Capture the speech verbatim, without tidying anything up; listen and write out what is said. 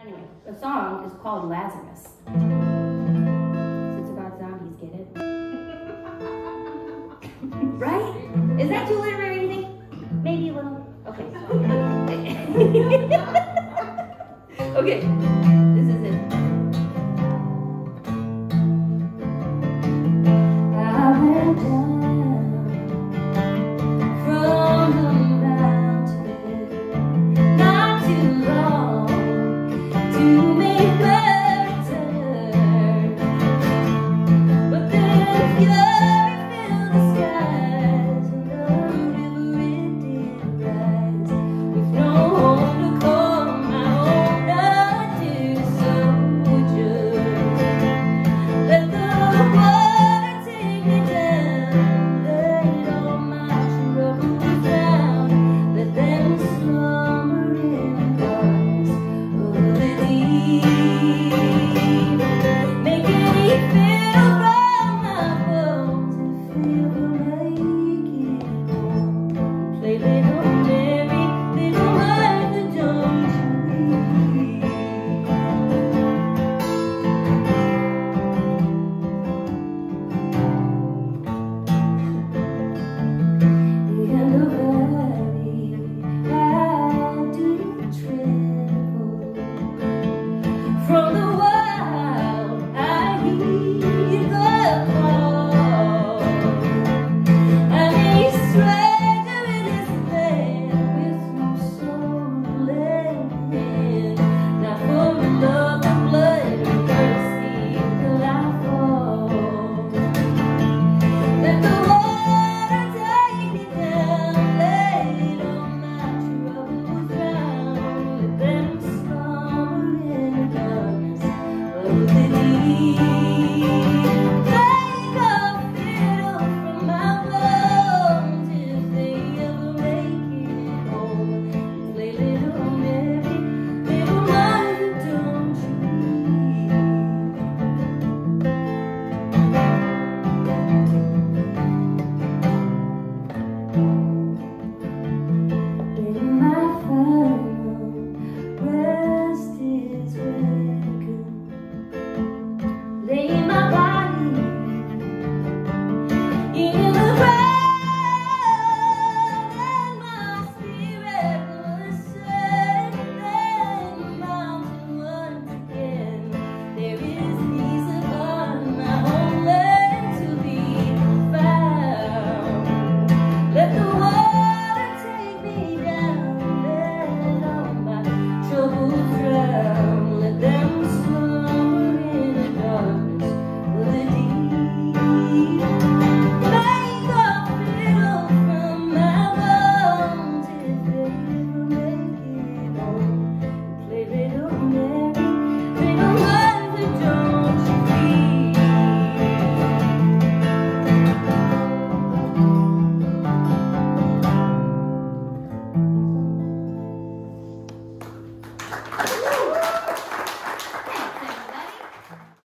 Anyway, the song is called Lazarus. It's about zombies, get it? Right? Is that too literary, you think? Maybe a little? Okay. Okay, this is it. I went down from the mountain not too long to make better, but then fury filled the skies and the river it did rise with no home to call my own. I did a soldier. Let the water take me down, let all my troubles down, let them slumber in the darkness of the deep, making me feel from my bones and feel like it home. Play little Mary, little Martha, don't you weep. In the valley, how do you travel from the